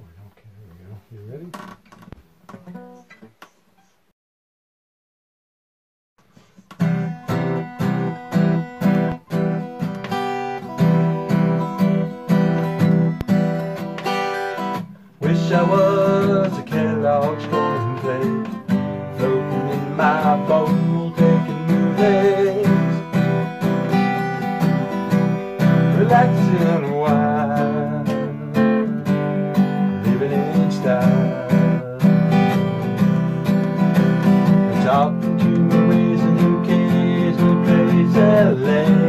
record. Okay, there we go. You ready? Wish I was a Kellogg's Golden Plate, floating in my bowl, taking movies, relaxing a while, living in style, and talking to a raisin who occasionally plays LA.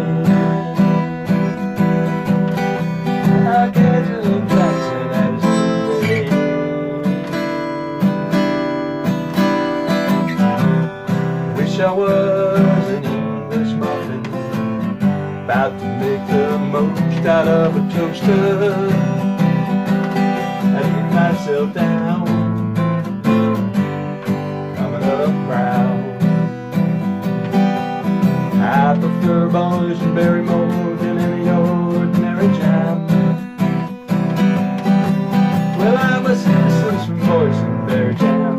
I was an English muffin, about to make the most out of a toaster. I eat myself down, coming up proud. I prefer boysenberry more than any ordinary jam. Well, I'm a citizen from boysenberry jam.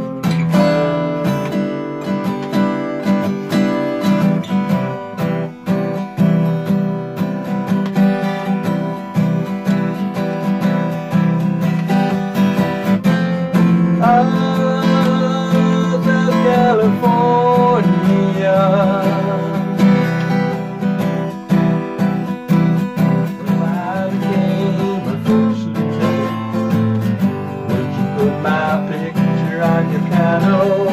California, I became a first lieutenant. Would you put my picture on your piano?